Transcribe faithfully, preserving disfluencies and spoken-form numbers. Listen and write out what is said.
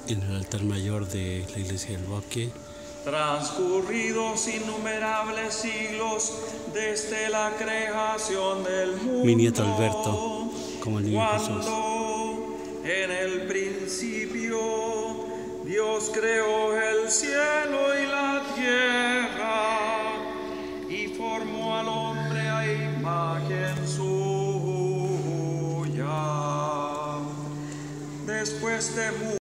en el altar mayor de la iglesia del Bosque. Transcurridos innumerables siglos desde la creación del mundo, Mi nieto Alberto, como el niño Jesús. En el principio Dios creó el cielo y la tierra y formó al hombre a imagen suya. Después de